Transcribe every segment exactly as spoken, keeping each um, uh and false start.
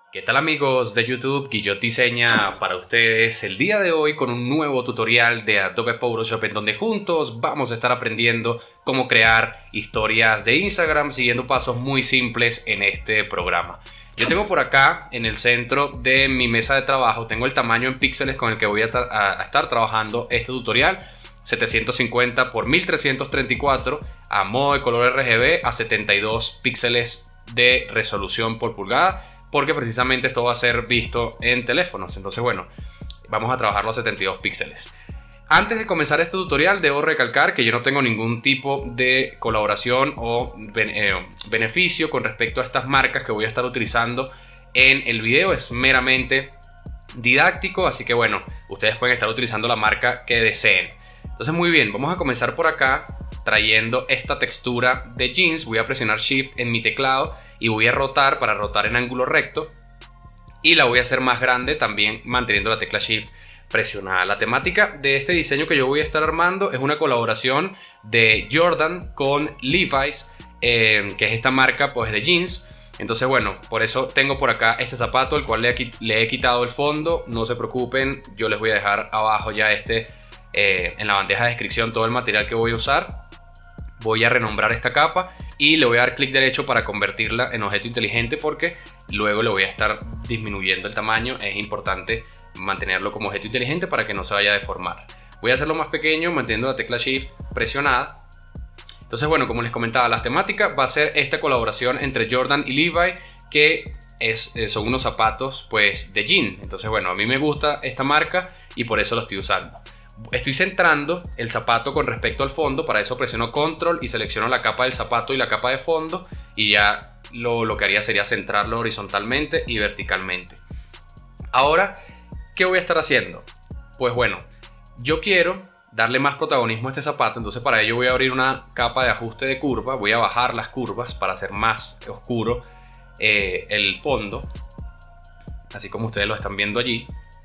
¿Qué tal amigos de YouTube? Guillot diseña para ustedes el día de hoy con un nuevo tutorial de Adobe Photoshop en donde juntos vamos a estar aprendiendo cómo crear historias de Instagram siguiendo pasos muy simples en este programa. Yo tengo por acá en el centro de mi mesa de trabajo, tengo el tamaño en píxeles con el que voy a, a estar trabajando este tutorial, setecientos cincuenta por mil trescientos treinta y cuatro a modo de color R G B a setenta y dos píxeles de resolución por pulgada, porque precisamente esto va a ser visto en teléfonos. Entonces bueno, vamos a trabajar los setenta y dos píxeles. Antes de comenzar este tutorial debo recalcar que yo no tengo ningún tipo de colaboración o beneficio con respecto a estas marcas que voy a estar utilizando en el video. Es meramente didáctico, así que bueno, ustedes pueden estar utilizando la marca que deseen. Entonces muy bien, vamos a comenzar por acá trayendo esta textura de jeans. Voy a presionar Shift en mi teclado y voy a rotar para rotar en ángulo recto, y la voy a hacer más grande también manteniendo la tecla Shift presionada. La temática de este diseño que yo voy a estar armando es una colaboración de Jordan con Levi's, eh, que es esta marca pues de jeans. Entonces bueno, por eso tengo por acá este zapato, el cual le he, le he quitado el fondo. No se preocupen, yo les voy a dejar abajo ya este eh, en la bandeja de descripción todo el material que voy a usar. Voy a renombrar esta capa y le voy a dar clic derecho para convertirla en objeto inteligente, porque luego le voy a estar disminuyendo el tamaño. Es importante mantenerlo como objeto inteligente para que no se vaya a deformar. Voy a hacerlo más pequeño manteniendo la tecla Shift presionada. Entonces bueno, como les comentaba, la temática va a ser esta colaboración entre Jordan y Levi, que es, son unos zapatos pues de jean. Entonces bueno, a mí me gusta esta marca y por eso lo estoy usando. Estoy centrando el zapato con respecto al fondo, para eso presiono control y selecciono la capa del zapato y la capa de fondo, y ya lo, lo que haría sería centrarlo horizontalmente y verticalmente. Ahora, ¿qué voy a estar haciendo? Pues bueno, yo quiero darle más protagonismo a este zapato, entonces para ello voy a abrir una capa de ajuste de curva, voy a bajar las curvas para hacer más oscuro eh, el fondo, así como ustedes lo están viendo allí.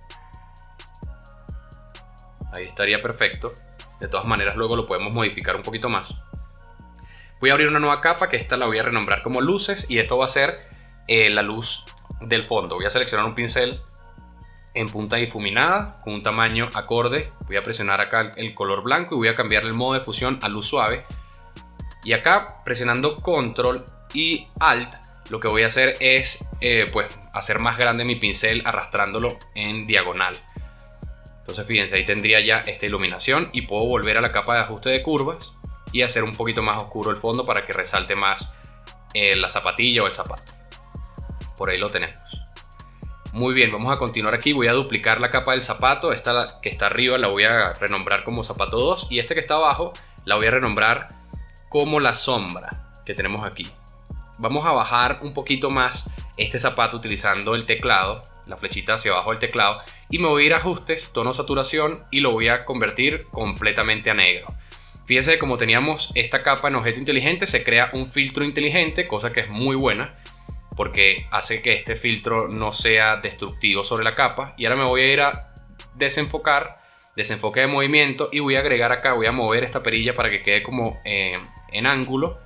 Ahí estaría perfecto. De todas maneras luego lo podemos modificar un poquito más. Voy a abrir una nueva capa, que esta la voy a renombrar como luces, y esto va a ser eh, la luz del fondo. Voy a seleccionar un pincel en punta difuminada con un tamaño acorde. Voy a presionar acá el color blanco y voy a cambiar el modo de fusión a luz suave. Y acá presionando control y alt, lo que voy a hacer es eh, pues hacer más grande mi pincel arrastrándolo en diagonal. Entonces fíjense, ahí tendría ya esta iluminación, y puedo volver a la capa de ajuste de curvas y hacer un poquito más oscuro el fondo para que resalte más eh, la zapatilla o el zapato. Por ahí lo tenemos. Muy bien, vamos a continuar aquí. Voy a duplicar la capa del zapato. Esta que está arriba la voy a renombrar como zapato dos, y este que está abajo la voy a renombrar como la sombra que tenemos aquí. Vamos a bajar un poquito más este zapato utilizando el teclado, la flechita hacia abajo del teclado, y me voy a ir a ajustes, tono saturación, y lo voy a convertir completamente a negro. Fíjense que como teníamos esta capa en objeto inteligente, se crea un filtro inteligente, cosa que es muy buena porque hace que este filtro no sea destructivo sobre la capa. Y ahora me voy a ir a desenfocar, desenfoque de movimiento, y voy a agregar acá, voy a mover esta perilla para que quede como eh, en ángulo,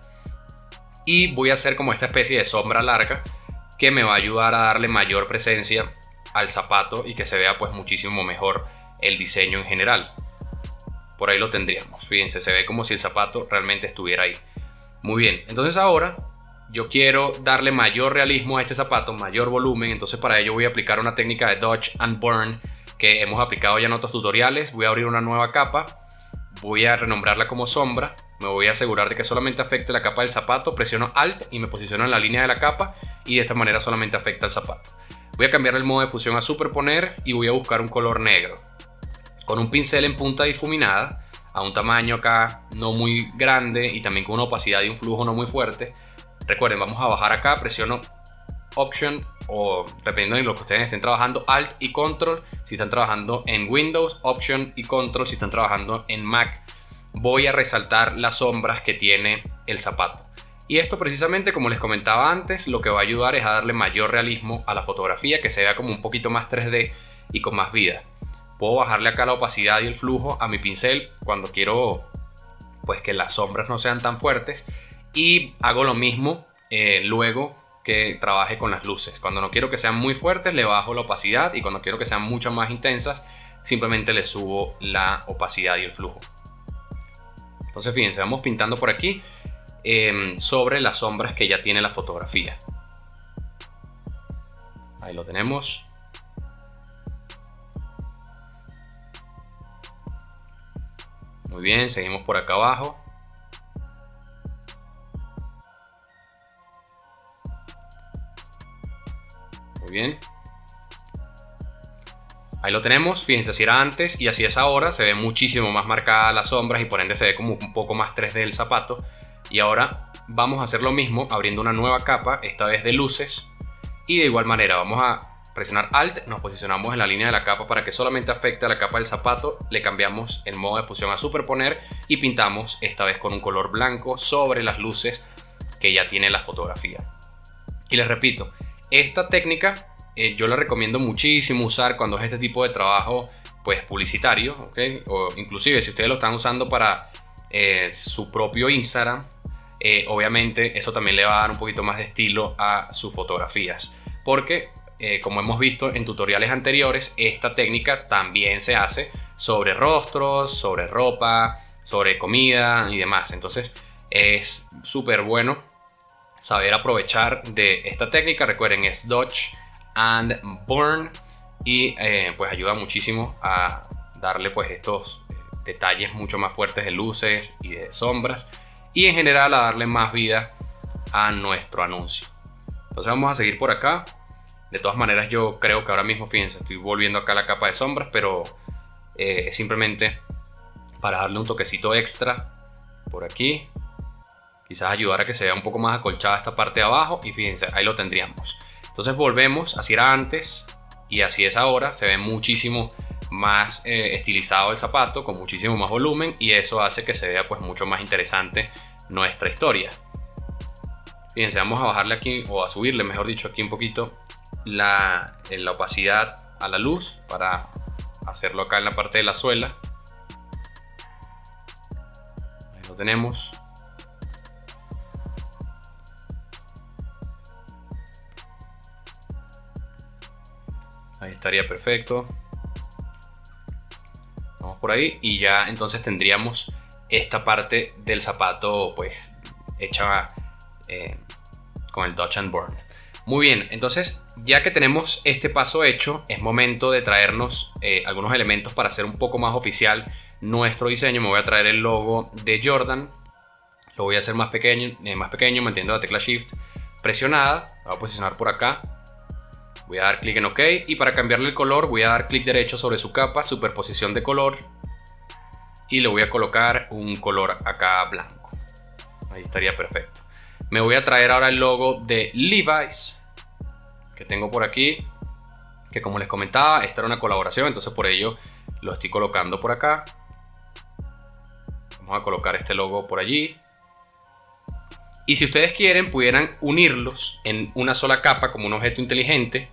y voy a hacer como esta especie de sombra larga que me va a ayudar a darle mayor presencia al zapato y que se vea pues muchísimo mejor el diseño en general. Por ahí lo tendríamos. Fíjense, se ve como si el zapato realmente estuviera ahí. Muy bien, entonces ahora yo quiero darle mayor realismo a este zapato, mayor volumen. Entonces para ello voy a aplicar una técnica de Dodge and Burn que hemos aplicado ya en otros tutoriales. Voy a abrir una nueva capa, voy a renombrarla como sombra. Me voy a asegurar de que solamente afecte la capa del zapato, presiono Alt y me posiciono en la línea de la capa, y de esta manera solamente afecta el zapato. Voy a cambiar el modo de fusión a superponer y voy a buscar un color negro. Con un pincel en punta difuminada, a un tamaño acá no muy grande y también con una opacidad y un flujo no muy fuerte. Recuerden, vamos a bajar acá, presiono Option, o dependiendo de lo que ustedes estén trabajando, Alt y Control si están trabajando en Windows, Option y Control si están trabajando en Mac. Voy a resaltar las sombras que tiene el zapato. Y esto precisamente, como les comentaba antes, lo que va a ayudar es a darle mayor realismo a la fotografía, que se vea como un poquito más tres D y con más vida. Puedo bajarle acá la opacidad y el flujo a mi pincel cuando quiero pues que las sombras no sean tan fuertes, y hago lo mismo eh, luego que trabaje con las luces. Cuando no quiero que sean muy fuertes, le bajo la opacidad, y cuando quiero que sean mucho más intensas, simplemente le subo la opacidad y el flujo. Entonces fíjense, vamos pintando por aquí eh, sobre las sombras que ya tiene la fotografía. Ahí lo tenemos. Muy bien, seguimos por acá abajo. Muy bien. Ahí lo tenemos. Fíjense, así era antes y así es ahora. Se ve muchísimo más marcada las sombras y por ende se ve como un poco más tres D el zapato. Y ahora vamos a hacer lo mismo abriendo una nueva capa, esta vez de luces. Y de igual manera vamos a presionar Alt, nos posicionamos en la línea de la capa para que solamente afecte a la capa del zapato. Le cambiamos el modo de fusión a superponer y pintamos esta vez con un color blanco sobre las luces que ya tiene la fotografía. Y les repito, esta técnica eh, yo la recomiendo muchísimo usar cuando es este tipo de trabajo pues publicitario, ¿okay? O inclusive si ustedes lo están usando para eh, su propio Instagram, eh, obviamente eso también le va a dar un poquito más de estilo a sus fotografías, porque eh, como hemos visto en tutoriales anteriores, esta técnica también se hace sobre rostros, sobre ropa, sobre comida y demás. Entonces es súper bueno saber aprovechar de esta técnica. Recuerden, es Dodge and Burn y eh, pues ayuda muchísimo a darle pues estos detalles mucho más fuertes de luces y de sombras, y en general a darle más vida a nuestro anuncio. Entonces vamos a seguir por acá. De todas maneras, yo creo que ahora mismo, fíjense, estoy volviendo acá a la capa de sombras, pero eh, es simplemente para darle un toquecito extra por aquí. Quizás ayudar a que se vea un poco más acolchada esta parte de abajo, y fíjense, ahí lo tendríamos. Entonces volvemos, así era antes y así es ahora. Se ve muchísimo más eh, estilizado el zapato, con muchísimo más volumen, y eso hace que se vea pues mucho más interesante nuestra historia. Fíjense, vamos a bajarle aquí, o a subirle mejor dicho aquí un poquito la, la opacidad a la luz para hacerlo acá en la parte de la suela. Ahí lo tenemos. Ahí estaría perfecto. Vamos por ahí y ya entonces tendríamos esta parte del zapato pues hecha eh, con el Dodge and Burn. Muy bien, entonces ya que tenemos este paso hecho, es momento de traernos eh, algunos elementos para hacer un poco más oficial nuestro diseño. Me voy a traer el logo de Jordan. Lo voy a hacer más pequeño, eh, más pequeño manteniendo la tecla Shift presionada. Lo voy a posicionar por acá. Voy a dar clic en OK, y para cambiarle el color voy a dar clic derecho sobre su capa, superposición de color, y le voy a colocar un color acá blanco. Ahí estaría perfecto. Me voy a traer ahora el logo de Levi's que tengo por aquí, que como les comentaba, esta era una colaboración, entonces por ello lo estoy colocando por acá. Vamos a colocar este logo por allí. Y si ustedes quieren, pudieran unirlos en una sola capa como un objeto inteligente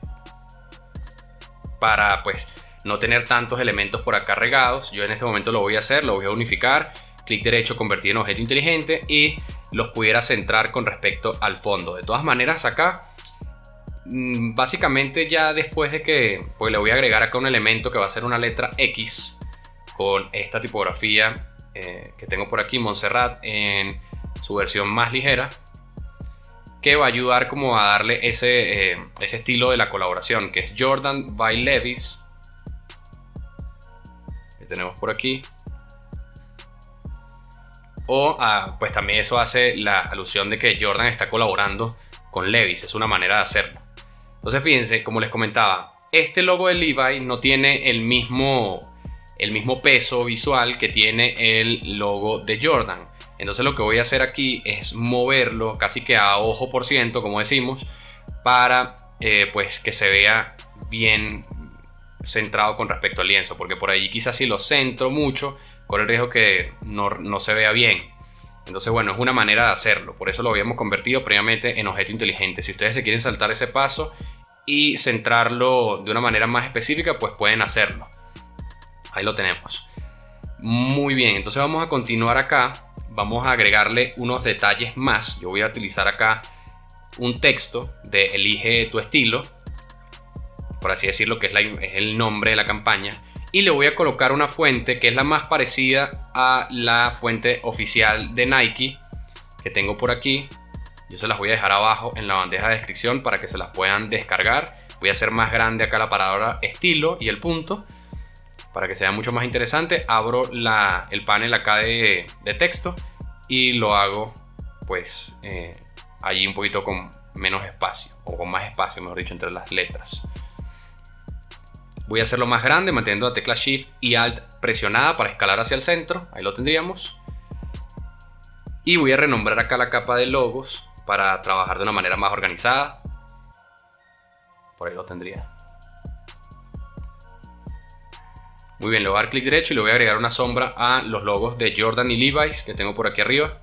para pues no tener tantos elementos por acá regados. Yo en este momento lo voy a hacer, lo voy a unificar, clic derecho, convertir en objeto inteligente, y los pudiera centrar con respecto al fondo. De todas maneras, acá básicamente ya después de que pues le voy a agregar acá un elemento que va a ser una letra X con esta tipografía eh, que tengo por aquí, Montserrat, en su versión más ligera, que va a ayudar como a darle ese, eh, ese estilo de la colaboración, que es Jordan by Levi's, que tenemos por aquí. O ah, pues también eso hace la alusión de que Jordan está colaborando con Levi's, es una manera de hacerlo. Entonces fíjense, como les comentaba, este logo de Levi no tiene el mismo, el mismo peso visual que tiene el logo de Jordan. Entonces lo que voy a hacer aquí es moverlo casi que a ojo por ciento, como decimos, para eh, pues que se vea bien centrado con respecto al lienzo, porque por allí quizás si lo centro mucho, corre el riesgo que no, no se vea bien. Entonces bueno, es una manera de hacerlo, por eso lo habíamos convertido previamente en objeto inteligente. Si ustedes se quieren saltar ese paso y centrarlo de una manera más específica, pues pueden hacerlo. Ahí lo tenemos. Muy bien, entonces vamos a continuar acá. Vamos a agregarle unos detalles más. Yo voy a utilizar acá un texto de elige tu estilo, por así decirlo, que es, la, es el nombre de la campaña, y le voy a colocar una fuente que es la más parecida a la fuente oficial de Nike que tengo por aquí. Yo se las voy a dejar abajo en la bandeja de descripción para que se las puedan descargar. Voy a hacer más grande acá la palabra estilo y el punto para que sea mucho más interesante. Abro la, el panel acá de, de texto y lo hago pues eh, allí un poquito con menos espacio, o con más espacio mejor dicho, entre las letras. Voy a hacerlo más grande manteniendo la tecla Shift y Alt presionada para escalar hacia el centro. Ahí lo tendríamos. Y voy a renombrar acá la capa de logos para trabajar de una manera más organizada. Por ahí lo tendría. Muy bien, le voy a dar clic derecho y le voy a agregar una sombra a los logos de Jordan y Levi's que tengo por aquí arriba.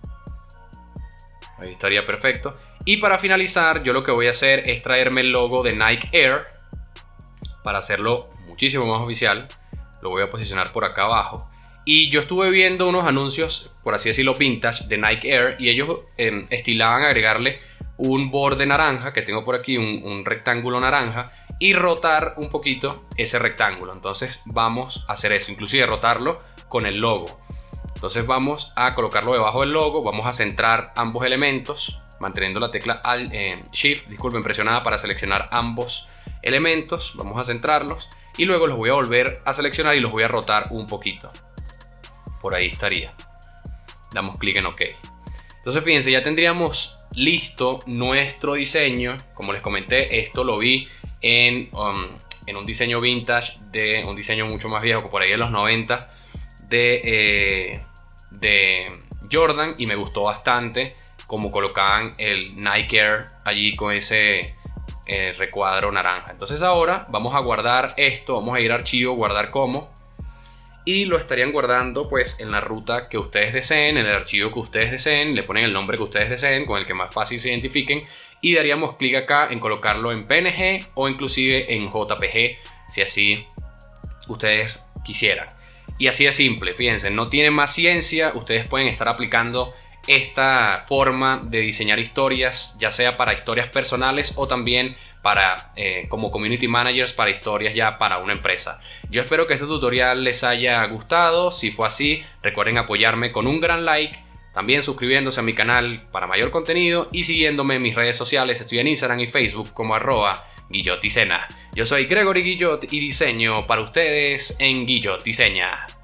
Ahí estaría perfecto. Y para finalizar, yo lo que voy a hacer es traerme el logo de Nike Air para hacerlo muchísimo más oficial. Lo voy a posicionar por acá abajo. Y yo estuve viendo unos anuncios, por así decirlo, vintage de Nike Air, y ellos eh, estilaban agregarle un borde naranja, que tengo por aquí, un, un rectángulo naranja, y rotar un poquito ese rectángulo. Entonces vamos a hacer eso, inclusive rotarlo con el logo. Entonces vamos a colocarlo debajo del logo, vamos a centrar ambos elementos, manteniendo la tecla Alt, eh, Shift, disculpen, presionada para seleccionar ambos elementos. Vamos a centrarlos y luego los voy a volver a seleccionar y los voy a rotar un poquito. Por ahí estaría. Damos clic en OK. Entonces fíjense, ya tendríamos listo nuestro diseño. Como les comenté, esto lo vi en, um, en un diseño vintage, de un diseño mucho más viejo, por ahí de los noventa, de, eh, de Jordan, y me gustó bastante como colocaban el Nike Air allí con ese eh, recuadro naranja. Entonces ahora vamos a guardar esto, vamos a ir a archivo, guardar como, y lo estarían guardando pues en la ruta que ustedes deseen, en el archivo que ustedes deseen, le ponen el nombre que ustedes deseen, con el que más fácil se identifiquen, y daríamos clic acá en colocarlo en P N G o inclusive en J P G, si así ustedes quisieran. Y así de simple, fíjense, no tiene más ciencia. Ustedes pueden estar aplicando esta forma de diseñar historias, ya sea para historias personales o también para eh, como community managers para historias ya para una empresa. Yo espero que este tutorial les haya gustado. Si fue así, recuerden apoyarme con un gran like, también suscribiéndose a mi canal para mayor contenido y siguiéndome en mis redes sociales. Estoy en Instagram y Facebook como arroba Guillot Diseña. Yo soy Gregory Guillot y diseño para ustedes en Guillot Diseña.